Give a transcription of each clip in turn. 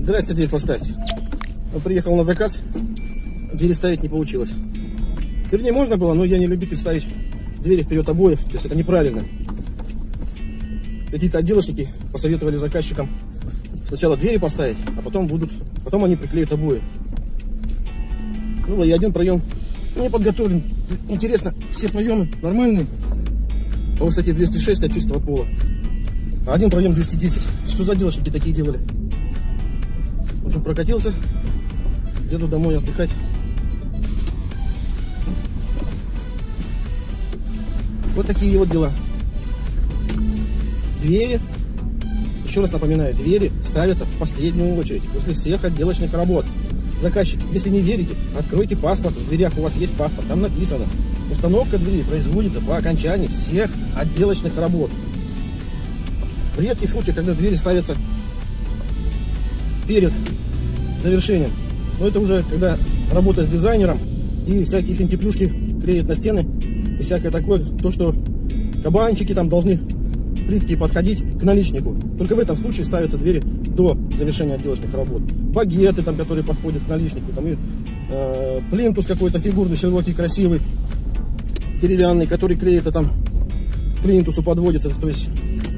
Здрасте, дверь поставить. Приехал на заказ, двери ставить не получилось. Вернее, можно было, но я не любитель ставить двери вперед обоев, то есть это неправильно. Какие-то отделочники посоветовали заказчикам сначала двери поставить, а потом они приклеят обои. Ну и один проем не подготовлен. Интересно, все проемы нормальные, по высоте 206 от чистого пола, а один проем 210. Что за отделочники такие делали? В общем, прокатился, еду домой отдыхать. Вот такие вот дела. Двери, еще раз напоминаю, двери ставятся в последнюю очередь, после всех отделочных работ. Заказчик, если не верите, откройте паспорт, в дверях у вас есть паспорт, там написано: установка двери производится по окончании всех отделочных работ. В редких случаях, когда двери ставятся перед завершением, но это уже когда работа с дизайнером и всякие финтифлюшки клеят на стены и всякое такое, то что кабанчики там должны плитки подходить к наличнику. Только в этом случае ставятся двери до завершения отделочных работ. Багеты там, которые подходят к наличнику, там и плинтус какой-то фигурный, широкий, красивый, деревянный, который клеится там к плинтусу, подводится. То есть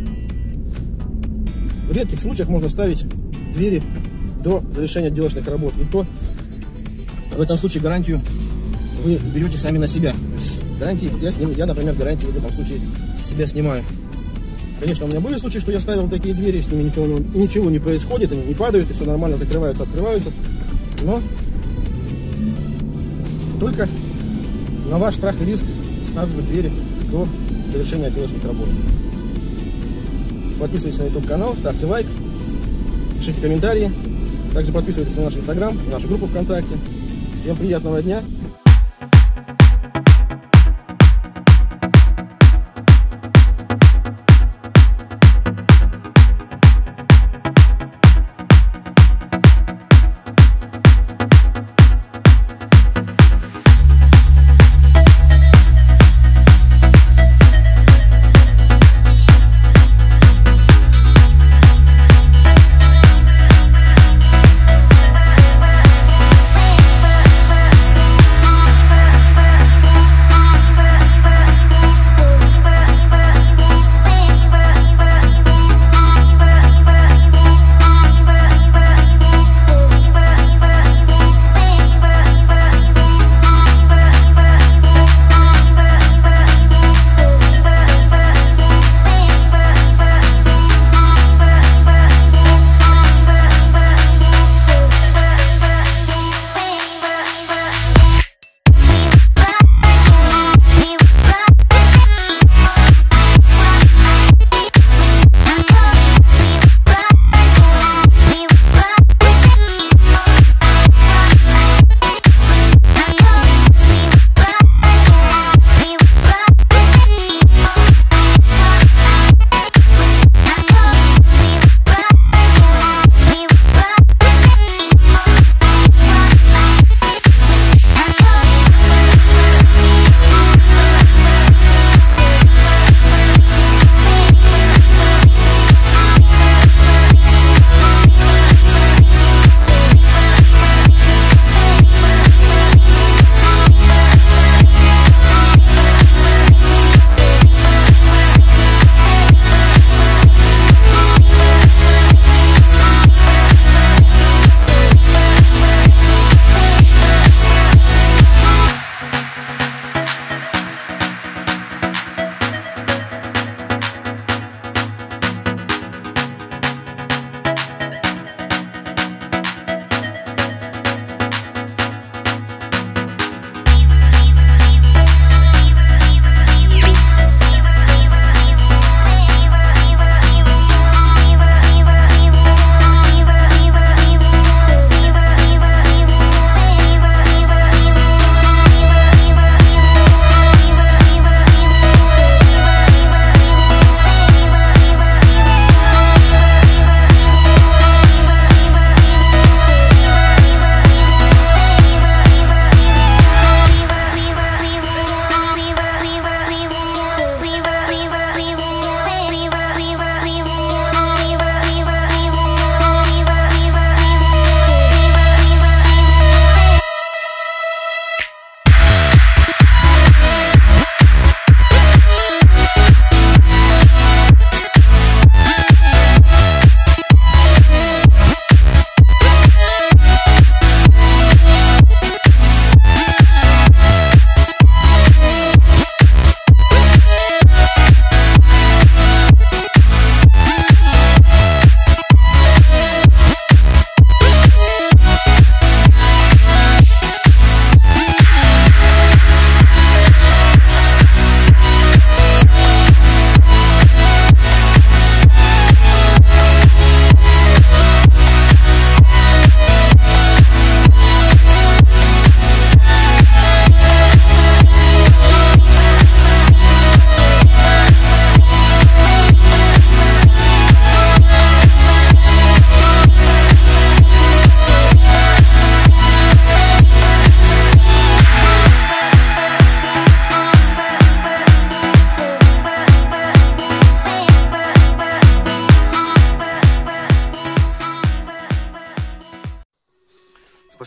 в редких случаях можно ставить двери до завершения отделочных работ. И то в этом случае гарантию вы берете сами на себя. Гарантии я, например, гарантии в этом случае с себя снимаю. Конечно, у меня были случаи, что я ставил такие двери, с ними ничего не происходит, они не падают, и все нормально закрываются, открываются. Но только на ваш страх и риск ставлю двери до завершения отделочных работ. Подписывайтесь на YouTube канал, ставьте лайк, пишите комментарии. Также подписывайтесь на наш Instagram, на нашу группу ВКонтакте. Всем приятного дня!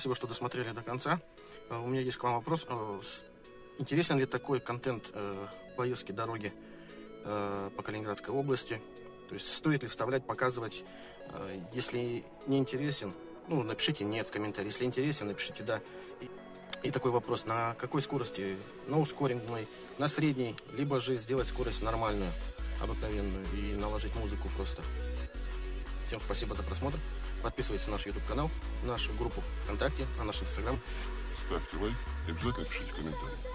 спасибо, что досмотрели до конца. У меня есть к вам вопрос. Интересен ли такой контент поездки дороги по Калининградской области? То есть стоит ли вставлять, показывать? Если не интересен, ну, напишите «нет» в комментарии. Если интересен, напишите «да». И такой вопрос: на какой скорости? На ускоренной, на средней, либо же сделать скорость нормальную, обыкновенную и наложить музыку просто. Всем спасибо за просмотр. Подписывайтесь на наш YouTube канал, нашу группу ВКонтакте, на наш Инстаграм. Ставьте лайк и обязательно пишите комментарии.